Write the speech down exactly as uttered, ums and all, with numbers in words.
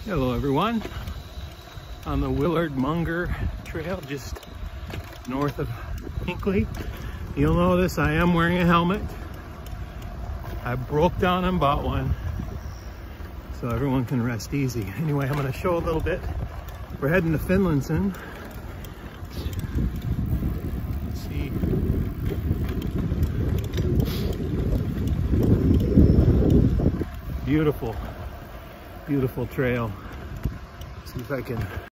Hello everyone, on the Willard Munger trail just north of Hinkley. You'll notice I am wearing a helmet. I broke down and bought one so everyone can rest easy. Anyway, I'm going to show a little bit. We're heading to Finlandson. Let's see. Beautiful, beautiful trail. See if I can